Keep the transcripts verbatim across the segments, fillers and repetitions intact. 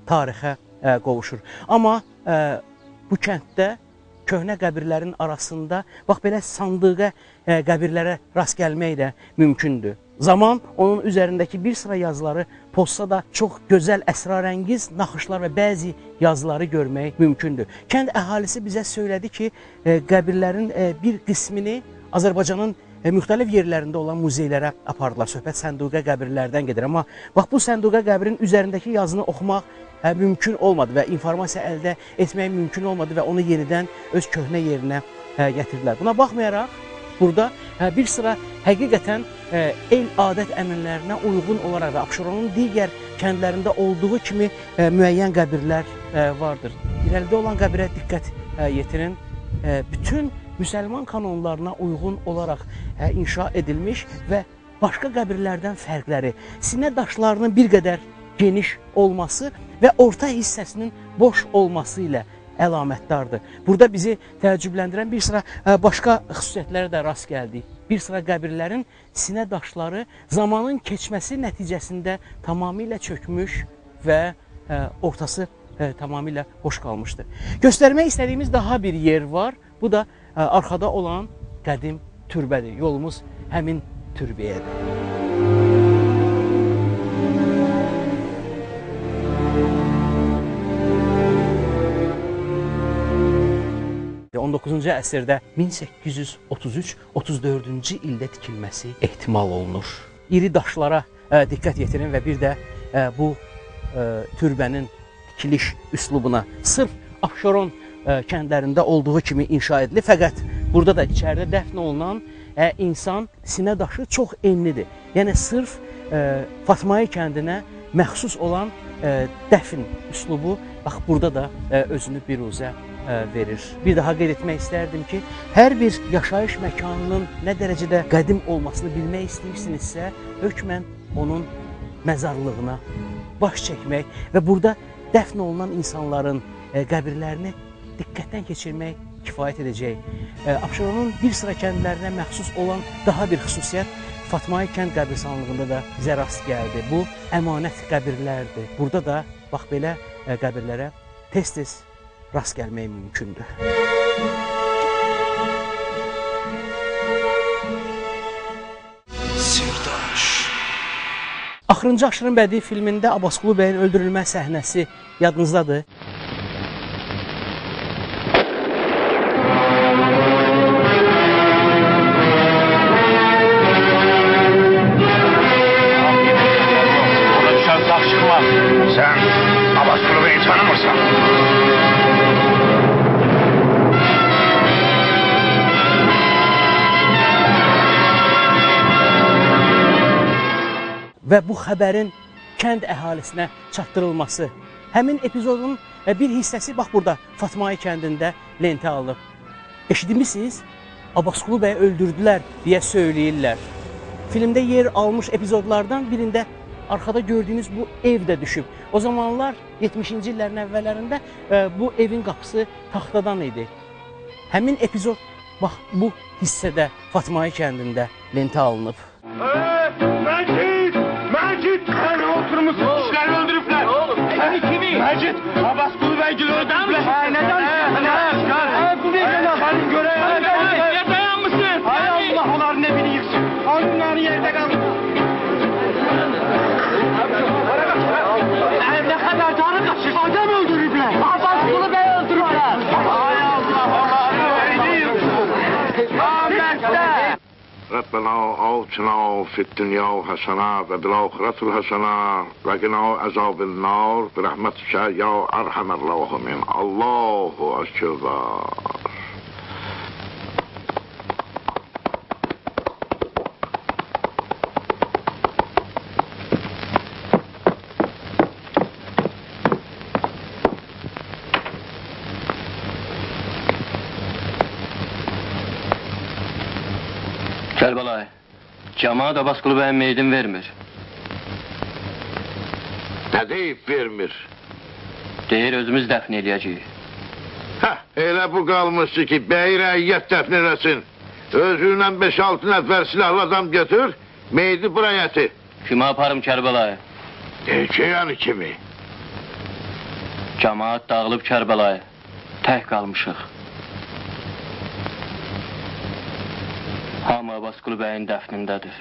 tarixə ə, qovuşur. Amma ə, bu kənddə köhnə qəbirlərin arasında bax belə sandığa ə, qəbirlərə rast gəlmək də mümkündür. Zaman onun üzərindəki bir sıra yazıları pozsa da çox gözəl, əsrarəngiz naxışlar və bəzi yazıları görmək mümkündür. Kənd əhalisi bizə söylədi ki, ə, qəbirlərin ə, bir qismini Azərbaycanın ə, müxtəlif yerlərində olan muzeylərə apardılar. Söhbət sənduqa qəbirlərdən gedir. Amma bax bu sənduqa qəbrin üzərindəki yazını oxumaq ə, mümkün olmadı və informasiya əldə etmək mümkün olmadı və onu yenidən öz köhnə yerinə ə, gətirdilər. Buna baxmayaraq, burada ə, bir sıra həqiqətən ə, el adət ənənələrinə uyğun olaraq və Abşeronun digər kəndlərində olduğu kimi ə, müəyyən qəbirlər ə, vardır. İrəlidə olan qəbirə diqqət ə, yetirin. Ə, bütün müsəlman kanonlarına uyğun olaraq ə, inşa edilmiş və başqa qəbirlərdən fərqləri, sinə daşlarının bir qədər geniş olması və orta hissəsinin boş olması ilə əlamətdardır. Burada bizi təəccübləndirən bir sıra ə, başqa xüsusiyyətlərə də rast gəldik. Bir sıra qəbirlərin sinə daşları zamanın keçməsi nəticəsində tamamilə çökmüş və ə, ortası ə, tamamilə boş qalmışdır. Göstərmək istədiyimiz daha bir yer var. Bu da ə, arxada olan qədim türbədir. Yolumuz həmin türbəyədir. on doqquzuncu əsrdə min səkkiz yüz otuz üç otuz dördüncü ildə tikilməsi ehtimal olunur. İri daşlara ə, diqqət yetirin və bir də ə, bu ə, türbənin tikiliş üslubuna sırf Abşeron ə, kəndlərində olduğu kimi inşa edilir. Fəqət burada da içəridə dəfn olunan ə, insan sinə daşı çox enlidir. Yəni sırf ə, Fatmai kəndinə məxsus olan ə, dəfn üslubu bax burada da ə, özünü biruzə verir. Bir daha qeyd etmək istərdim ki, hər bir yaşayış məkanının nə dərəcədə qədim olmasını bilmək istəyirsinizsə, hökmən onun məzarlığına baş çəkmək və burada dəfn olunan insanların e, qəbirlərini diqqətdən keçirmək kifayət edəcək. E, Abşeronun bir sıra kəndlərinə məxsus olan daha bir xüsusiyyət Fatmai kənd qəbirstanlığında da bizə rast gəldi. Bu, əmanət qəbirlərdir. Burada da bax belə e, qəbirlərə tez-tez rast gəlmək mümkündür. Sirdaş. Axırıncı Aşırın bədii filmində Abbasqulu bəyin öldürülmə səhnəsi yadınızdadır. Sen Abbasqulu bəyi tanımırsan. Və bu xəbərin kənd əhalisinə çatdırılması. Həmin epizodun bir hissəsi bax burada Fatmai kəndində lentə alınıb. Eşitmişsiniz? Abbasqulu bəyi öldürdülər deyə söyləyirlər. Filmdə yer almış epizodlardan birində arxada gördüyünüz bu ev də düşüb. O zamanlar yetmişinci illərin əvvəllərində bu evin qapısı taxtadan idi. Həmin epizod bax bu hissədə Fatmai kəndində lentə alınıb. Məcid! Sən oturmuşsun, kişiləri öldürüblər. Kimi, kimi? Məcid, Abbasqulu bəygil öldürüblər. Hə, nə danışıyorsun? Hə, çıxar. Hə, bu bir yana, sənin görəyən. Niyə dayanmışsın? Hay Allah, onları nə bilirsin? Onları yerdə qalın. Nə qədər canı qaçır? Adam öldürüblər. Abbasqulu bəy öldürüblər. Hay Allah, onları öldürüblər. Ahmetdə! ربنا آتنا في الدنيا حسنة وفي الآخرة حسنة وقنا عذاب النار برحمتك يا أرحم الراحمين. الله أكبر. Kərbəlayı, cəmaat Abbasqulu bəyin meydin vermir. Nə deyib vermir? Deyir, özümüz dəfn eləyəcəyik. Hə, elə bu qalmışdı ki, bəyi rəiyyət dəfn eləsin. Özüylə beş altı nəfər silahlı adam götür, meydi bura gətir. Kimi aparım Kərbəlayı? Deyir ki, yəni kimi? Cəmaat dağılıb Kərbəlaya. Tək qalmışıq. Hamı Abbasqulu bəyin dəfnindədir.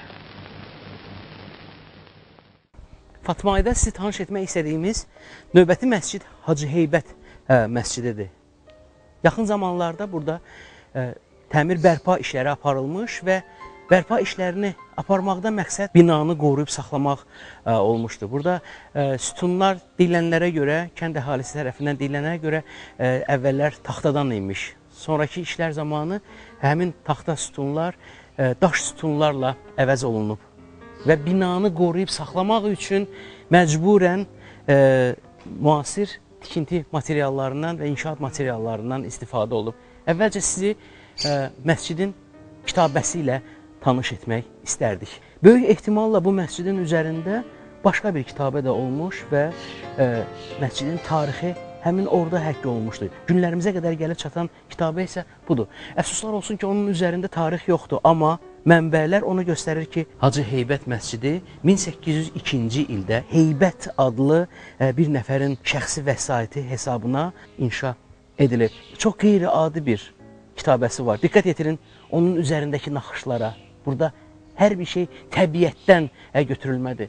Fatma ayda sizi tanış etmək istədiyimiz növbəti məscid Hacı Heybət ə, məscididir. Yaxın zamanlarda burada ə, təmir bərpa işləri aparılmış və bərpa işlərini aparmaqda məqsəd binanı qoruyub saxlamaq ə, olmuşdur. Burada ə, sütunlar deyilənlərə görə, kənd əhalisi tərəfindən deyilənlərə görə ə, əvvəllər taxtadan imiş. Sonraki işlər zamanı həmin taxta sütunlar ə, daş sütunlarla əvəz olunub. Və binanı qoruyub saxlamaq üçün məcburən e, müasir tikinti materiallarından və inşaat materiallarından istifadə olub. Əvvəlcə sizi e, məscidin kitabəsi ilə tanış etmək istərdik. Böyük ehtimalla bu məscidin üzərində başqa bir kitabə də olmuş və e, məscidin tarixi həmin orada həkk olunmuşdur. Günlərimizə qədər gəlib çatan kitabə isə budur. Əfsuslar olsun ki, onun üzərində tarix yoxdur, amma mənbələr onu göstərir ki, Hacı Heybət məscidi min səkkiz yüz ikinci ildə Heybət adlı bir nəfərin şəxsi vəsaiti hesabına inşa edilib. Çox qeyri-adi bir kitabəsi var. Diqqət yetirin onun üzərindəki naxışlara. Burada hər bir şey təbiətdən götürülmədir.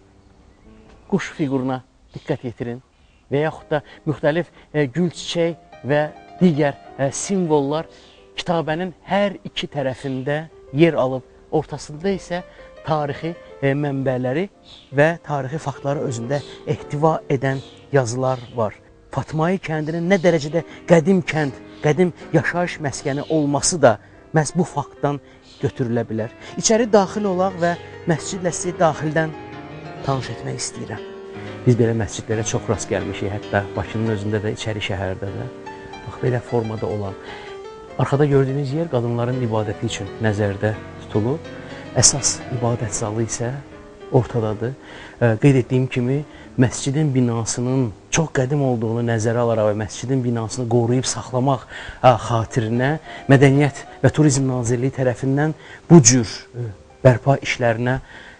Quş fiquruna diqqət yetirin və yaxud da müxtəlif gül, çiçək və digər simvollar kitabənin hər iki tərəfində yer alıb. Ortasında isə tarixi e, mənbələri və tarixi faktları özündə ehtiva edən yazılar var. Fatmai kəndinin nə dərəcədə qədim kənd, qədim yaşayış məskəni olması da məhz bu faktdan götürülə bilər. İçəri daxil olaq və məscidlə sizi daxildən tanış etmək istəyirəm. Biz belə məscidlərə çox rast gəlmişik, hətta Bakının özündə də, içəri şəhərdə də. Bax, belə formada olan. Arxada gördüyünüz yer qadınların ibadəti üçün nəzərdə tutulub. Əsas ibadət zalı isə ortadadır. Qeyd etdiyim kimi, məscidin binasının çox qədim olduğunu nəzərə alaraq və məscidin binasını qoruyub saxlamaq xatirinə Mədəniyyət və Turizm Nazirliyi tərəfindən bu cür bərpa işlərinə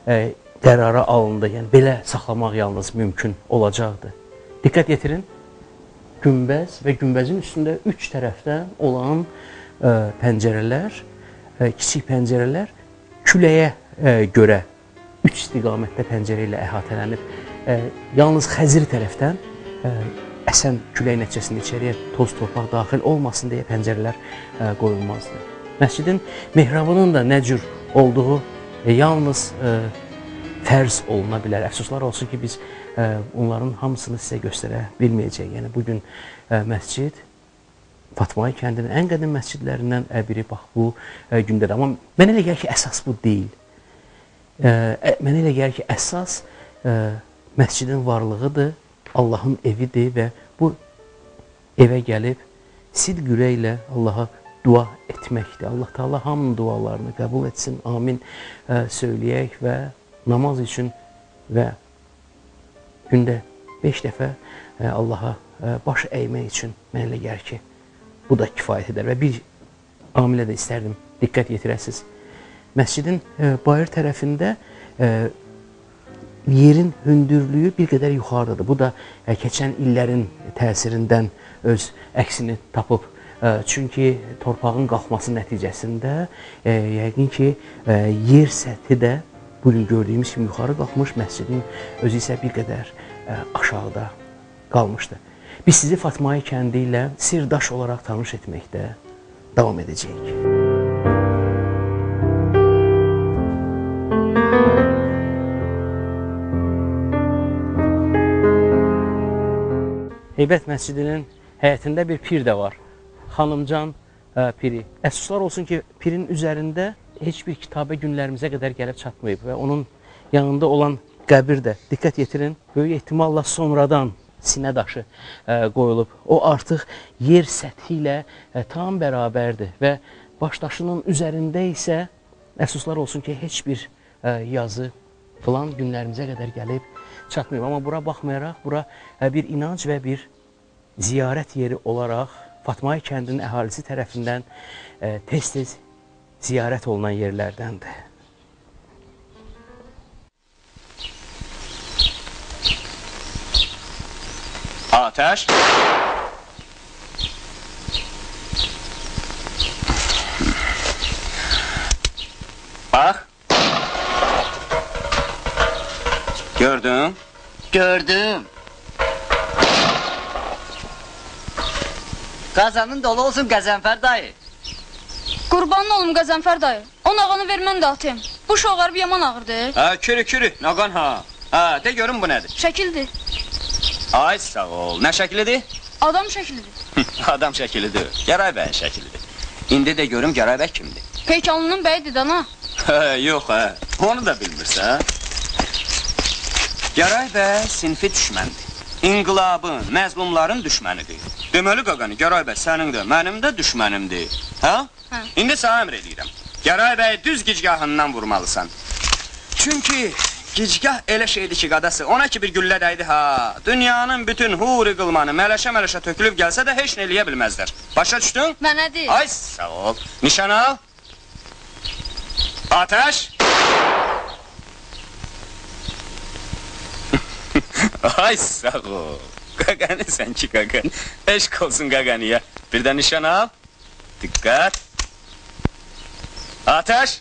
qərara alındı. Yəni, belə saxlamaq yalnız mümkün olacaqdır. Diqqət yetirin, günbəz və günbəzin üstündə üç tərəfdən olan pəncərələr, kiçik pəncərələr küləyə görə üç istiqamətdə pəncərə ilə əhatələnib. Yalnız Xəzir tərəfdən əsən külək nəticəsində içəriyə toz torpaq daxil olmasın deyə pəncərələr qoyulmazdı. Məscidin mehrabının da nə cür olduğu yalnız fərz oluna bilər. Əfsuslar olsun ki, biz onların hamısını sizə göstərə bilməyəcəyik. Yəni, bugün məscid Fatmai kəndinin ən qədim məscidlərindən biri bax bu gündədir. Amma mənə elə gəlir ki, əsas bu deyil. Mənə elə gəlir ki, əsas məscidin varlığıdır, Allahın evidir və bu evə gəlib sidq ürəklə Allaha dua etməkdir. Allah Teala hamının dualarını qəbul etsin, amin söyləyək və namaz üçün və gündə beş dəfə Allaha baş əymək üçün mənə elə gəlir ki, bu da kifayət edər. Və bir amilə də istərdim, diqqət yetirəsiniz. Məscidin bayır tərəfində yerin hündürlüyü bir qədər yuxarıdadır. Bu da keçən illərin təsirindən öz əksini tapıb. Çünki torpağın qalxması nəticəsində yəqin ki, yer səthi də bugün gördüyümüz kimi yuxarı qalxmış, məscidin özü isə bir qədər aşağıda qalmışdı. Biz sizi Fatmai kəndi ilə sirdaş olaraq tanış etməkdə davam edəcəyik. Heybət məscidinin həyətində bir pir də var. Xanımcan piri. Əfsuslar olsun ki, pirin üzərində heç bir kitabə günlərimizə qədər gəlib çatmayıb və onun yanında olan qəbir də, diqqət yetirin, böyük ehtimalla sonradan sinə daşı qoyulub. O artıq yer səthi ilə tam bərabərdir və baş daşının üzərində isə əfsuslar olsun ki, heç bir yazı filan günlərimizə qədər gəlib çatmayıb. Amma bura baxmayaraq, bura bir inanc və bir ziyarət yeri olaraq Fatmai kəndinin əhalisi tərəfindən tez-tez ziyarət olunan yerlərdəndir. At. Atəş. Bax. Gördün? Gördüm. Qazanın dolu olsun Qəzənfər dayı. Qurbanın olum Qəzənfər dayı. O nağanı ver mən də atayım. Bu şoğarıb yaman ağırdır. Ha, kürü kürü, nağan ha. Ha, de görün bu nədir? Şəkildir. Ay sağ ol, nə şəklidir? Adam şəklidir. Adam şəklidir, Gəray bəyin şəklidir. İndi də görüm Gəray bəy kimdir? Peykanlının bəyidir dana. Hə, yox hə, onu da bilmirsən. Gəray bəy sinfi düşməndir. İnqilabın, məzlumların düşmənidir. Deməli qaqanı, Gəray bəy sənin də, mənim də düşmənimdir. Hə? Hə. İndi sənə əmr edirəm. Gəray bəy düz gicgahından vurmalısan. Çünki gicgah elə şeydir ki, qadası, ona ki bir güllə dəydi ha. Dünyanın bütün huri qılmanı mələşə-mələşə tökülüb gəlsə də heç nə eləyə bilməzlər. Başa düşdün? Mənədir. Ay sağ ol. Nişan al. Ateş. Ay sağ ol. Qaqani sən ki qaqani. Eşq olsun qaqaniya. Bir də nişan al. Dikkat. Ateş.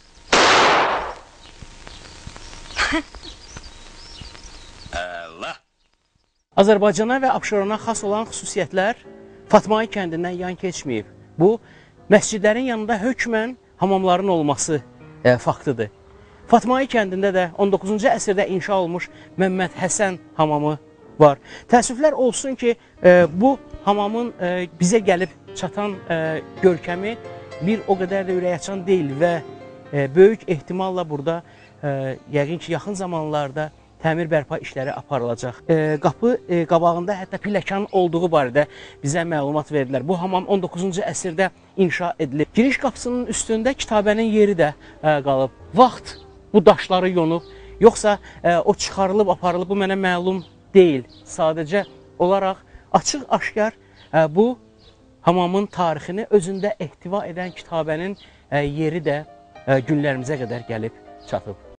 Allah. Azərbaycana və Abşerona xas olan xüsusiyyətlər Fatmai kəndindən yan keçməyib. Bu, məscidlərin yanında hökmən hamamların olması e, faktıdır. Fatmai kəndində də on doqquzuncu əsrdə inşa olmuş Məmməd Həsən hamamı var. Təəssüflər olsun ki, e, bu hamamın e, bizə gəlib çatan e, görkəmi bir o qədər də ürəkaçan deyil və e, böyük ehtimalla burada e, yəqin ki, yaxın zamanlarda təmir bərpa işləri aparılacaq. E, qapı e, qabağında hətta pilləkanın olduğu barədə bizə məlumat verdilər. Bu hamam on doqquzuncu əsrdə inşa edilib. Giriş qapısının üstündə kitabənin yeri də e, qalıb. Vaxt bu daşları yonub, yoxsa e, o çıxarılıb, aparılıb, bu mənə məlum deyil. Sadəcə olaraq açıq-aşkar e, bu hamamın tarixini özündə ehtiva edən kitabənin e, yeri də e, günlərimizə qədər gəlib çatıb.